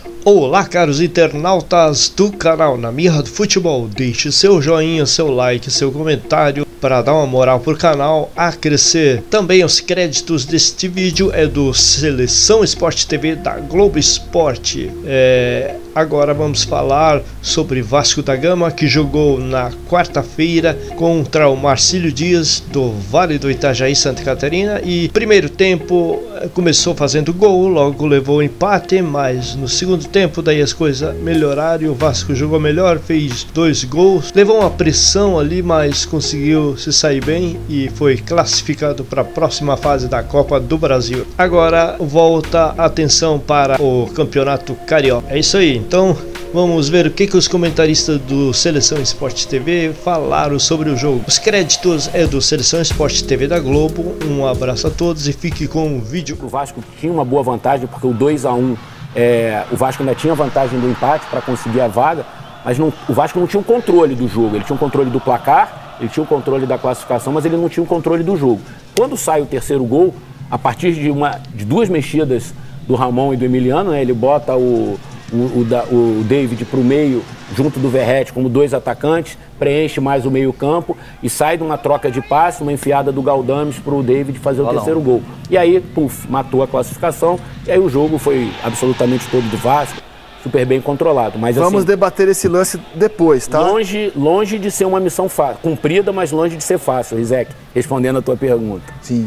Olá, caros internautas do canal Na Mirra do Futebol, deixe seu joinha, seu like, seu comentário para dar uma moral pro canal a crescer. Também os créditos deste vídeo é do Seleção Sport TV da Globo Esporte. Agora vamos falar sobre Vasco da Gama, que jogou na quarta-feira contra o Marcílio Dias do Vale do Itajaí, Santa Catarina, e primeiro tempo começou fazendo gol, logo levou o empate, mas no segundo tempo daí as coisas melhoraram e o Vasco jogou melhor, fez 2 gols, levou uma pressão ali, mas conseguiu se sair bem e foi classificado para a próxima fase da Copa do Brasil. Agora volta a atenção para o Campeonato Carioca. É isso aí, então vamos ver o que os comentaristas do Seleção Sport TV falaram sobre o jogo. Os créditos é do Seleção Sport TV da Globo. Um abraço a todos e fique com o vídeo. O Vasco tinha uma boa vantagem porque o 2-1, o Vasco ainda tinha vantagem do empate para conseguir a vaga, mas o Vasco não tinha o controle do jogo. Ele tinha o controle do placar, ele tinha o controle da classificação, mas ele não tinha o controle do jogo. Quando sai o terceiro gol, a partir de 2 mexidas do Ramon e do Emiliano, né, ele bota o David para o meio, junto do Verratti, como 2 atacantes, preenche mais o meio campo e sai de uma troca de passe, uma enfiada do Galdames para o David fazer o terceiro gol. E aí, matou a classificação, e aí o jogo foi absolutamente todo do Vasco, super bem controlado. Mas, vamos assim, debater esse lance depois, tá? Longe de ser uma missão cumprida, mas longe de ser fácil, Rizek, respondendo a tua pergunta. Sim.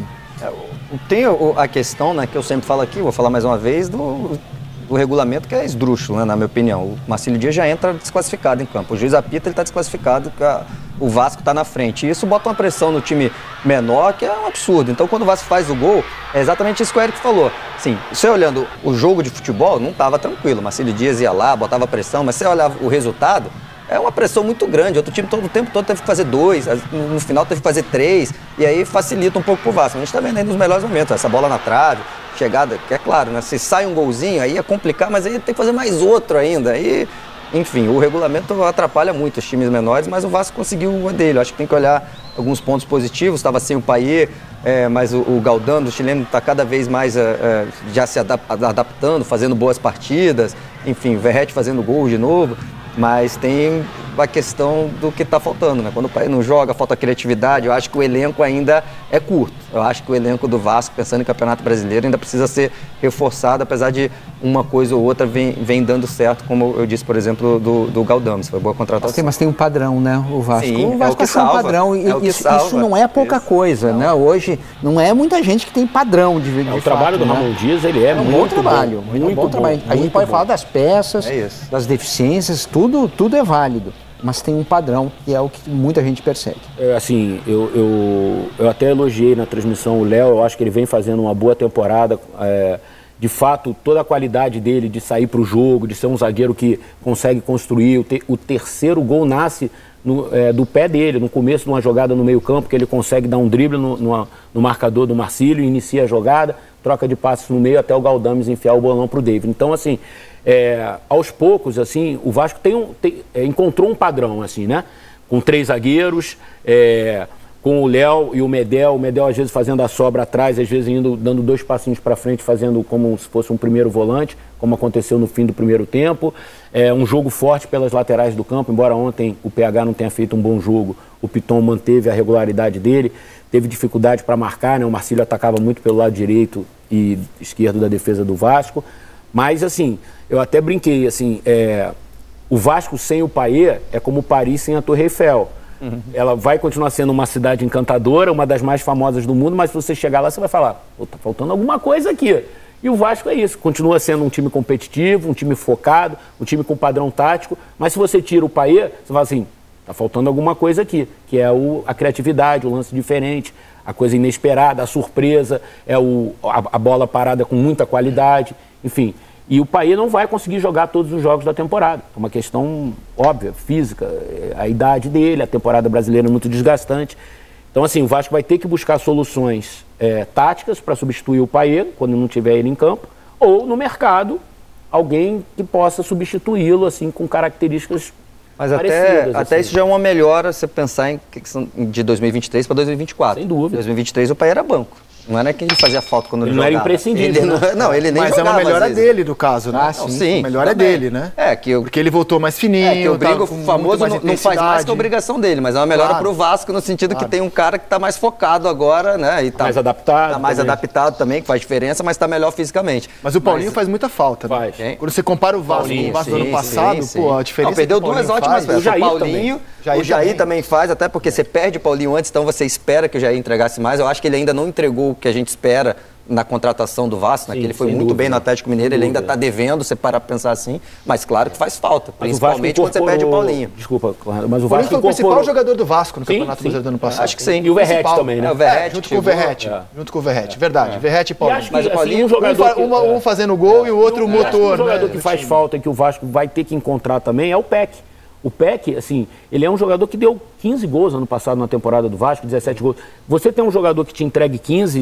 Tem a questão, né, que eu sempre falo aqui, vou falar mais uma vez, do regulamento, que é esdrúxulo, né, na minha opinião. O Marcílio Dias já entra desclassificado em campo. O juiz apita, ele está desclassificado, o Vasco está na frente. E isso bota uma pressão no time menor, que é um absurdo. Então, quando o Vasco faz o gol, é exatamente isso que o Eric falou. Sim, você olhando o jogo de futebol, não estava tranquilo. O Marcílio Dias ia lá, botava pressão, mas você olhava o resultado, é uma pressão muito grande. Outro time o tempo todo teve que fazer 2, no final teve que fazer 3, e aí facilita um pouco pro Vasco. A gente está vendo aí nos melhores momentos, essa bola na trave, chegada, que é claro, né? Se sai um golzinho, aí é complicar, mas aí tem que fazer mais outro ainda. Aí, enfim, o regulamento atrapalha muito os times menores, mas o Vasco conseguiu a dele. Eu acho que tem que olhar alguns pontos positivos. Estava sem o Payet, mas o Galdano, o chileno, está cada vez mais já se adaptando, fazendo boas partidas. Enfim, o Verratti fazendo gol de novo. Mas tem a questão do que está faltando, né? Quando o Payet não joga, falta criatividade. Eu acho que o elenco ainda é curto. Eu acho que o elenco do Vasco, pensando em Campeonato Brasileiro, ainda precisa ser reforçado, apesar de uma coisa ou outra vem dando certo, como eu disse, por exemplo, do Galdames. Foi boa contratação. Mas tem um padrão, né, o Vasco? Sim, o Vasco achou um padrão. Isso não é pouca coisa, né? Hoje não é muita gente que tem padrão de O trabalho do Ramon Dias, ele é muito bom trabalho. Muito bom trabalho. A gente pode falar das peças, das deficiências, tudo é válido. Mas tem um padrão, e é o que muita gente persegue. Assim, eu até elogiei na transmissão o Léo, eu acho que ele vem fazendo uma boa temporada. De fato, toda a qualidade dele de sair para o jogo, de ser um zagueiro que consegue construir. O terceiro gol nasce do pé dele, no começo de uma jogada no meio campo, que ele consegue dar um drible no marcador do Marcílio, inicia a jogada, troca de passes no meio até o Galdames enfiar o bolão para o David. Então, assim, aos poucos, assim, o Vasco encontrou um padrão, assim, né? Com 3 zagueiros, com o Léo e o Medel às vezes fazendo a sobra atrás, às vezes dando 2 passinhos para frente, fazendo como se fosse um primeiro volante, como aconteceu no fim do primeiro tempo. Um jogo forte pelas laterais do campo, embora ontem o PH não tenha feito um bom jogo, o Piton manteve a regularidade dele, teve dificuldade para marcar, né? O Marcílio atacava muito pelo lado direito e esquerdo da defesa do Vasco. Mas, assim, eu até brinquei, assim, o Vasco sem o Payet é como Paris sem a Torre Eiffel. Uhum. Ela vai continuar sendo uma cidade encantadora, uma das mais famosas do mundo, mas se você chegar lá, você vai falar, tá faltando alguma coisa aqui. E o Vasco é isso, continua sendo um time competitivo, um time focado, um time com padrão tático, mas se você tira o Payet, você fala assim, tá faltando alguma coisa aqui, que é a criatividade, o lance diferente, a coisa inesperada, a surpresa, a bola parada com muita qualidade, enfim. E o Payet não vai conseguir jogar todos os jogos da temporada. É uma questão óbvia, física, a idade dele, a temporada brasileira é muito desgastante. Então, assim, o Vasco vai ter que buscar soluções táticas para substituir o Payet, quando não tiver ele em campo, ou no mercado, alguém que possa substituí-lo, assim, com características Mas parecidas. até assim. isso já é uma melhora, você pensar de 2023 para 2024. Sem dúvida. Em 2023 o Payet era banco. Não era que ele fazia falta quando ele jogava. Não era imprescindível. Ele nem mas jogava. Mas é uma melhora dele, do caso, né? Sim. A melhora é dele, né? Porque ele voltou mais fininho. Que o Brigo famoso não faz mais que a obrigação dele, mas é uma melhora pro Vasco no sentido que tem um cara que tá mais focado agora, né? E tá mais adaptado. Tá mais adaptado também, que faz diferença, mas tá melhor fisicamente. Mas o Paulinho faz muita falta, né? Quando você compara o Vasco com o Vasco do ano passado, pô, a diferença. Perdeu duas ótimas peças. O Paulinho, o Jair também faz, até porque você perde o Paulinho antes, então você espera que o Jair entregasse mais. Eu acho que ele ainda não entregou o que a gente espera na contratação do Vasco, né? Que ele foi muito bem no Atlético Mineiro, ele ainda está devendo, você parar para pensar assim, mas claro que faz falta, principalmente quando você perde o Paulinho. Desculpa, mas o Vasco foi o principal jogador do Vasco no Campeonato Brasileiro do ano passado. Acho que sim. E o Verratti também, né? O Verratti junto com o Verratti, verdade. Verratti e Paulinho. Mas o Paulinho, um jogador um fazendo gol e o outro o motor, um jogador que faz falta e que o Vasco vai ter que encontrar também é o Peck. O Peck, assim, ele é um jogador que deu 15 gols ano passado na temporada do Vasco, 17 gols. Você tem um jogador que te entregue 15,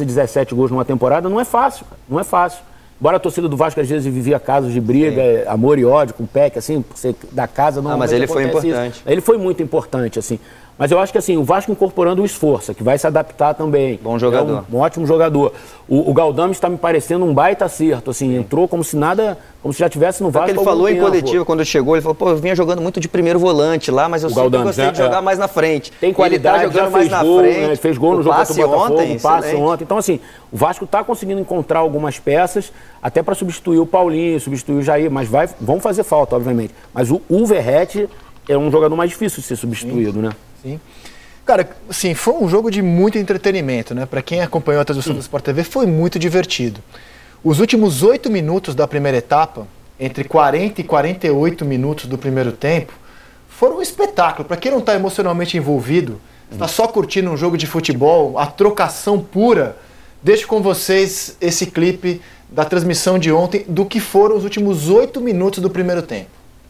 17 gols numa temporada, não é fácil, cara, não é fácil. Embora a torcida do Vasco às vezes vivia casos de briga, amor e ódio com o Peck, assim, você da casa não. Mas ele foi importante. Isso. Ele foi muito importante, assim. Mas eu acho que assim, o Vasco incorporando o esforço, que vai se adaptar também. Bom jogador. É um ótimo jogador. O Galdames está me parecendo um baita acerto, assim, entrou como se nada, como se já tivesse no Vasco. Porque ele falou em coletivo quando chegou, ele falou, pô, eu vinha jogando muito de primeiro volante lá, mas eu sempre gostei de jogar mais na frente. Tem qualidade, ele tá jogando já fez mais gol, na frente. Né? Fez gol no jogo contra o Botafogo, ontem, passe ontem. Então assim, o Vasco está conseguindo encontrar algumas peças, até para substituir o Paulinho, substituir o Jair, mas vão fazer falta, obviamente. Mas o Verratti é um jogador mais difícil de ser substituído, né? Sim. Cara, assim, foi um jogo de muito entretenimento, né? Para quem acompanhou a transmissão do Sport TV, foi muito divertido. Os últimos 8 minutos da primeira etapa, entre 40 e 48 minutos do primeiro tempo, foram um espetáculo. Para quem não está emocionalmente envolvido, está só curtindo um jogo de futebol, a trocação pura, deixo com vocês esse clipe da transmissão de ontem do que foram os últimos 8 minutos do primeiro tempo.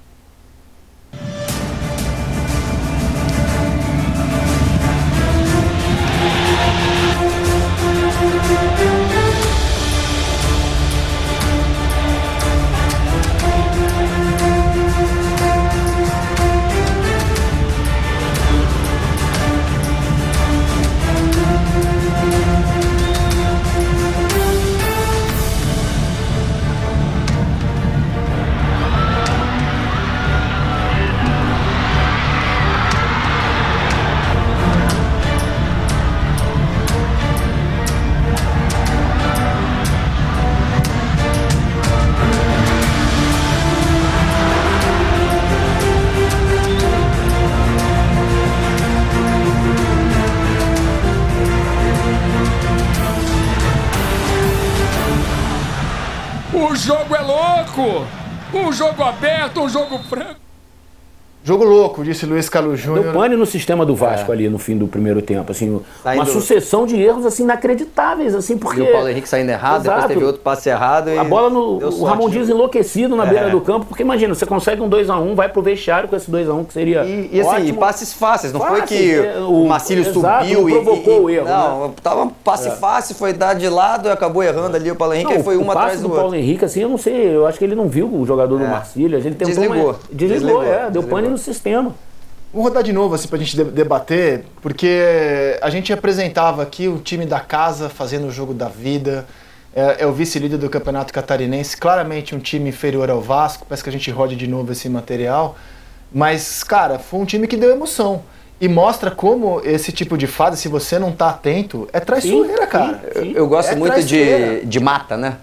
O jogo é louco! Um jogo aberto, um jogo franco. Jogo louco, disse Luiz Carlos Júnior. Deu pane no sistema do Vasco ali no fim do primeiro tempo, assim, uma sucessão de erros assim inacreditáveis, assim, porque e o Paulo Henrique saindo errado, depois teve outro passe errado e a bola o Ramon Dias enlouquecido na beira do campo, porque imagina, você consegue um 2-1, vai pro vestiário com esse 2-1 que seria e assim, e passes fáceis, não foi que o Marcílio subiu e provocou o erro, não, né? Tava passe fácil, foi dar de lado e acabou errando ali o Paulo Henrique, aí foi uma atrás do outro. O Paulo Henrique, assim, eu não sei, eu acho que ele não viu o jogador do Marcílio, ele tentou desligou, deu pane no sistema. Vamos rodar de novo assim, para a gente debater, porque a gente apresentava aqui o time da casa fazendo o jogo da vida, é o vice-líder do Campeonato Catarinense, claramente um time inferior ao Vasco, parece que a gente rode de novo esse material, mas, cara, foi um time que deu emoção. E mostra como esse tipo de fase, se você não tá atento, é traiçoeira, cara. Eu gosto muito de mata, né?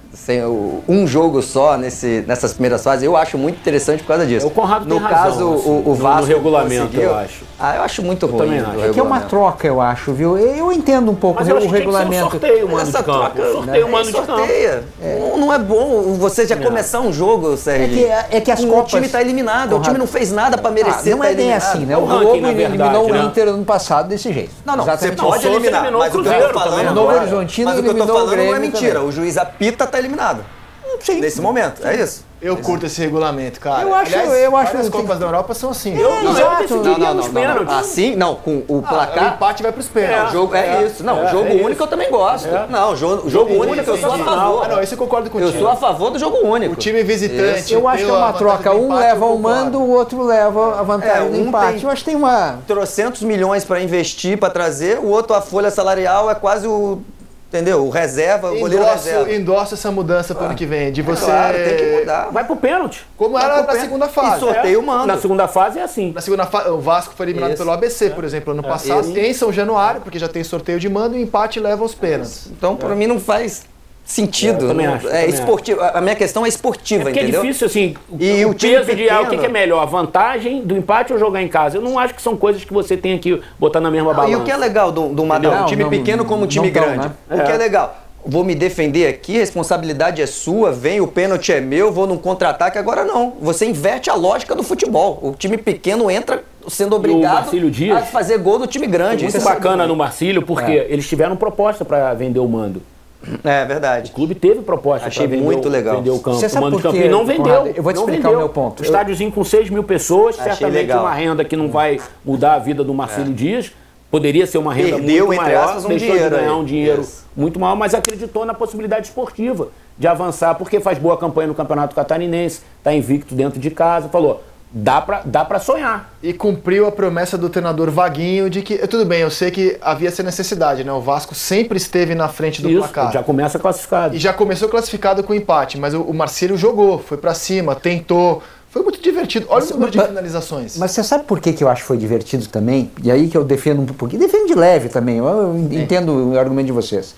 Um jogo só nessas primeiras fases, eu acho muito interessante por causa disso. O Conrado tem razão, caso, assim, o Vasco no regulamento, eu acho. Eu acho muito ruim. É que é uma troca, eu acho, viu? Eu entendo um pouco o regulamento. Sorteio, mano, de campo. Sorteio, mano, de campo. Não é bom você já começar um jogo, Sérgio. É que as Copas... O time tá eliminado, o time não fez nada pra merecer. Não é bem assim, né? O Globo eliminou o Inter ano passado desse jeito. Não, você pode eliminar, mas o que eu tô falando... O Novo Horizontino eliminou o Grêmio não é mentira, o juiz apita, tá eliminado. Sim. Nesse momento, é isso. Eu curto esse regulamento, cara. Eu acho que as Copas da Europa são assim. Não. Assim, não, com o placar. O empate vai pros pênaltis. Isso. Não, o jogo único eu também gosto. Não, jogo único eu sou a favor. Não, isso eu concordo contigo. Eu sou a favor do jogo único. O time visitante. Eu acho que é uma troca. Um leva o mando, o outro leva a vantagem do empate. Eu acho que tem uma... 300 milhões para investir, para trazer. O outro, a folha salarial é quase o Entendeu? O reserva, o goleiro reserva. Endossa essa mudança pro ano que vem, de você... Claro, tem que mudar. Vai pro pênalti. Como era na segunda fase. E sorteio manda. Na segunda fase é assim. Na segunda fase, o Vasco foi eliminado pelo ABC, por exemplo, ano passado, em São Januário, porque já tem sorteio de mando, e o empate leva aos pênaltis. Então, pra mim, não faz sentido. Eu também acho. Esportivo. A minha questão é esportiva, porque entendeu? é difícil, assim, E o o time peso de pequeno... o que é melhor, a vantagem do empate ou jogar em casa? Eu não acho que são coisas que você tem que botar na mesma balança. E o que é legal do Madão, um time pequeno como um time grande? O que é legal? Vou me defender aqui, a responsabilidade é sua, vem, o pênalti é meu, vou num contra-ataque. Agora não, você inverte a lógica do futebol. O time pequeno entra sendo obrigado a fazer gol do time grande. Isso é bacana no Marcílio, porque eles tiveram proposta para vender o mando. É verdade. O clube teve proposta para vender, muito legal. Vender o campo. Você sabe por quê? E não vendeu. Eu vou te explicar o meu ponto. Um estádiozinho com 6 mil pessoas, certamente legal. Uma renda que não vai mudar a vida do Marcílio Dias. Poderia ser uma renda muito maior, aspas, deixou de ganhar um dinheiro muito maior, mas acreditou na possibilidade esportiva de avançar, porque faz boa campanha no Campeonato Catarinense, está invicto dentro de casa, falou, dá pra sonhar. E cumpriu a promessa do treinador Vaguinho de que, tudo bem, eu sei que havia essa necessidade, né? O Vasco sempre esteve na frente do placar. Já começa classificado. E já começou classificado com empate, mas o Marcílio jogou, foi pra cima, tentou... Foi muito divertido. Olha o número de finalizações. Mas você sabe por que eu acho que foi divertido também? E aí que eu defendo um pouquinho. Defendo de leve também. Eu entendo o argumento de vocês.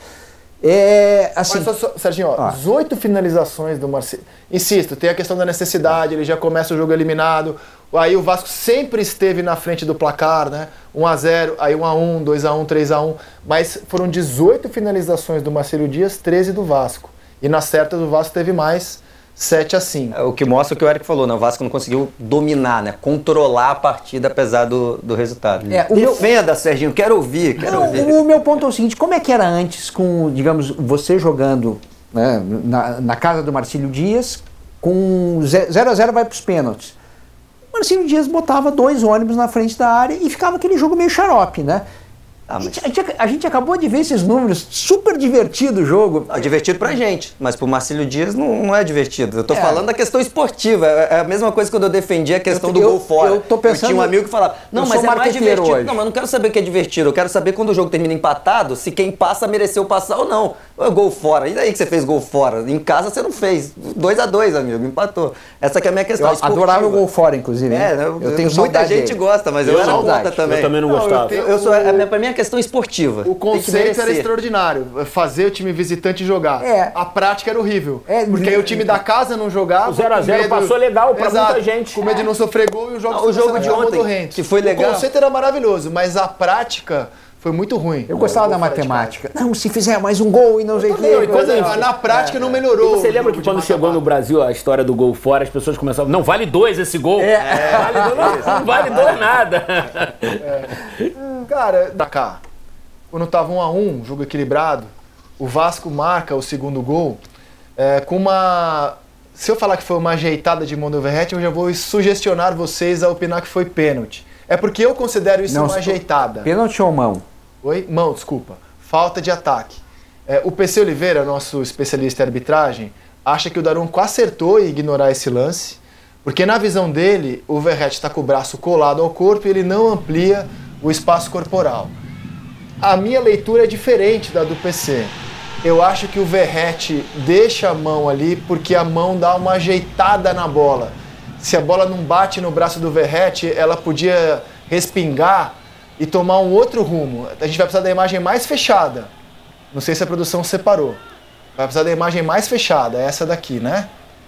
Assim, mas só, Serginho, 18 finalizações do Marcílio. Insisto, tem a questão da necessidade, ele já começa o jogo eliminado. Aí o Vasco sempre esteve na frente do placar, né? 1-0, aí 1-1, 2-1, 3-1. Mas foram 18 finalizações do Marcílio Dias, 13 do Vasco. E na certa do Vasco teve mais... 7-5. O que mostra o que o Eric falou, né? O Vasco não conseguiu dominar, né? Controlar a partida apesar do resultado. Defenda, Serginho, quero ouvir. O meu ponto é o seguinte, como é que era antes com, digamos, você jogando, né, na casa do Marcílio Dias, com 0-0 vai para os pênaltis. O Marcílio Dias botava 2 ônibus na frente da área e ficava aquele jogo meio xarope, né? A gente acabou de ver esses números, super divertido o jogo. Divertido pra gente, mas pro Marcílio Dias não é divertido. Eu tô falando da questão esportiva. É a mesma coisa quando eu defendi a questão do gol fora. Eu tô pensando... Eu tinha um amigo que falava, não, mas é mais divertido. Hoje. Não, mas eu não quero saber o que é divertido. Eu quero saber quando o jogo termina empatado, se quem passa mereceu passar ou não. Gol fora. E daí que você fez gol fora? Em casa você não fez. 2-2, amigo. Empatou. Essa que é a minha questão. Eu adorava o gol fora, inclusive. Eu tenho muita gente gosta, mas eu era contra também. Eu também não gostava. Pra mim é questão esportiva. O conceito era extraordinário. Fazer o time visitante jogar. A prática era horrível. Porque aí o time da casa não jogava. O 0-0 passou legal pra muita gente. Com medo de não sofrer gol e o jogo de ontem, que foi legal. O conceito era maravilhoso, mas a prática... Foi muito ruim. Eu gostava da matemática. Não, se fizer mais um gol e não sei o quê. Na prática não melhorou. E você lembra que quando chegou no Brasil a história do gol fora, as pessoas começavam, não, vale 2 esse gol. Não vale 2 nada. Cara, da cá, quando tava 1-1, jogo equilibrado, o Vasco marca o segundo gol com uma... Se eu falar que foi uma ajeitada de mão do Verratti, eu já vou sugestionar vocês a opinar que foi pênalti. É porque eu considero isso uma ajeitada. Pênalti ou mão? Oi? Mão, desculpa. Falta de ataque. O PC Oliveira, nosso especialista em arbitragem, acha que o Daronco acertou em ignorar esse lance, porque na visão dele, o Verratti está com o braço colado ao corpo e ele não amplia o espaço corporal. A minha leitura é diferente da do PC. Eu acho que o Verratti deixa a mão ali porque a mão dá uma ajeitada na bola. Se a bola não bate no braço do Verratti, ela podia respingar e tomar um outro rumo. A gente vai precisar da imagem mais fechada. Não sei se a produção separou. Vai precisar da imagem mais fechada, essa daqui, né?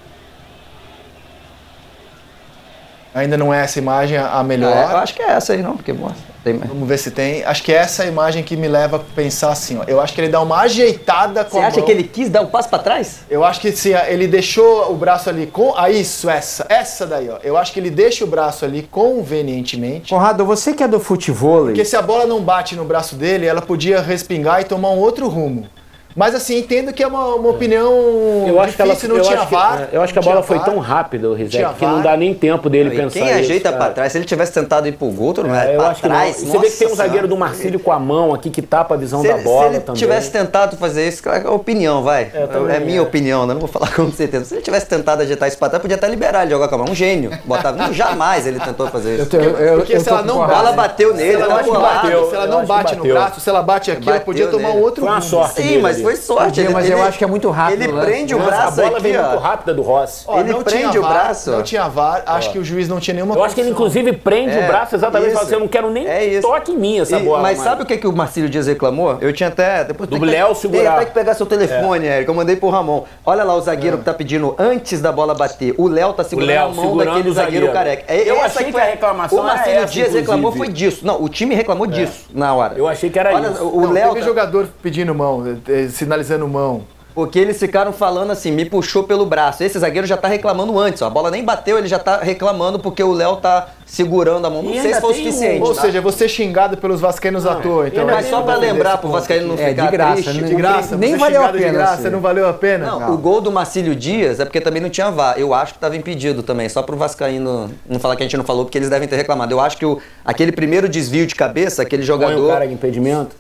Ainda não é essa imagem a melhor. Eu acho que é essa aí, não, porque mostra. Vamos ver se tem. Acho que é essa imagem que me leva a pensar assim, ó. Eu acho que ele dá uma ajeitada com a mão. Você acha que ele quis dar um passo para trás? Eu acho que sim, ele deixou o braço ali com... isso, essa daí, ó. Eu acho que ele deixa o braço ali convenientemente. Conrado, você que é do futevôlei... Porque se a bola não bate no braço dele, ela podia respingar e tomar um outro rumo. Mas assim, entendo que é uma opinião Eu acho que difícil, não tinha VAR. Eu acho que a bola foi tão rápida, o Rizek, que não dá nem tempo dele pensar quem ajeita isso, pra trás, se ele tivesse tentado ir pro gol, não é eu pra acho que trás. não. Você vê que tem um zagueiro do Marcílio com a mão aqui que tapa a visão da bola também. Se ele tivesse tentado fazer isso, é opinião, vai. É minha opinião, né? Não vou falar com certeza. Se ele tivesse tentado ajeitar isso pra trás, podia até liberar ele jogar com a mão. Um gênio. Botava. Não, jamais ele tentou fazer isso. Porque se ela não a bola bateu nele, se ela não bate no braço, se ela bate aqui, ela podia tomar um outro. Foi uma sorte. Sim, mas foi sorte. Mas eu acho que é muito rápido. Ele prende o braço aqui. A bola aqui, veio muito rápida do Rossi. Ele prende o braço. Não tinha VAR, acho que o juiz não tinha nenhuma. Eu acho que ele inclusive prende o braço exatamente falando assim, eu não quero nem toque em mim essa bola. Mas sabe o que o Marcílio Dias reclamou? Eu tinha até... Depois do Léo segurar. Tem que pegar seu telefone, Érico. Eu mandei pro Ramon. Olha lá o zagueiro que tá pedindo antes da bola bater. O Léo tá segurando a mão daquele zagueiro careca. Eu achei que a reclamação o Marcílio Dias reclamou foi disso. Não, o time reclamou disso na hora. Eu achei que era isso. O Léo teve jogador pedindo mão, sinalizando mão. Porque eles ficaram falando assim, me puxou pelo braço. Esse zagueiro já tá reclamando antes, ó. A bola nem bateu, ele já tá reclamando porque o Léo tá segurando a mão. Não sei se foi o suficiente. Ou seja, você xingado pelos vascaínos à toa. Então, mas só pra lembrar pro vascaíno não ficar de graça, triste. De graça, nem valeu a pena. De graça, não valeu a pena? Não, o gol do Marcílio Dias é porque também não tinha VAR. Eu acho que estava impedido também, só pro vascaíno não falar que a gente não falou, porque eles devem ter reclamado. Eu acho que aquele primeiro desvio de cabeça, aquele jogador... Põe o cara em impedimento?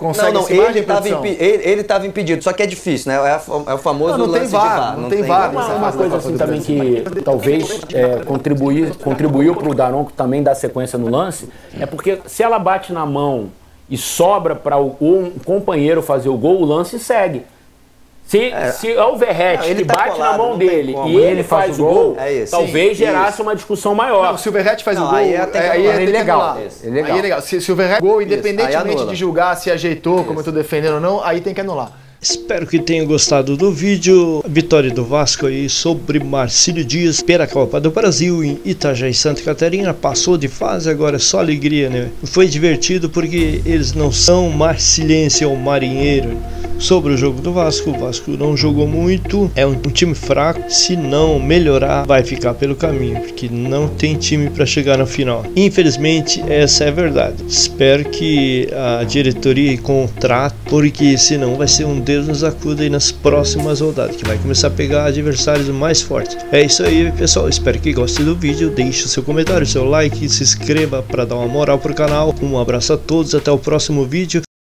Ele tava impedido, só que é difícil, né? É o famoso não tem VAR, não tem VAR. Uma coisa assim também que talvez contribuiu pro Daronco também dar sequência no lance, é porque se ela bate na mão e sobra para um companheiro fazer o gol, o lance segue. Se é o Verratti que bate na mão dele e ele faz o gol, talvez gerasse uma discussão maior. Não, se o Verratti faz o gol, aí é legal. Aí é legal. Se o Verratti gol, independentemente de julgar se ajeitou, como eu tô defendendo ou não, aí tem que anular. Espero que tenham gostado do vídeo. Vitória do Vasco aí sobre Marcílio Dias pela Copa do Brasil em Itajaí, Santa Catarina. Passou de fase, agora é só alegria, né? Foi divertido porque eles não são marcilense ou marinheiro. Sobre o jogo do Vasco, o Vasco não jogou muito, é um time fraco. Se não melhorar, vai ficar pelo caminho, porque não tem time para chegar na final. Infelizmente, essa é a verdade. Espero que a diretoria contrate, porque senão vai ser um Deus nos acuda aí nas próximas rodadas, que vai começar a pegar adversários mais fortes. É isso aí, pessoal. Espero que gostem do vídeo. Deixe seu comentário, seu like, se inscreva para dar uma moral pro canal. Um abraço a todos, até o próximo vídeo.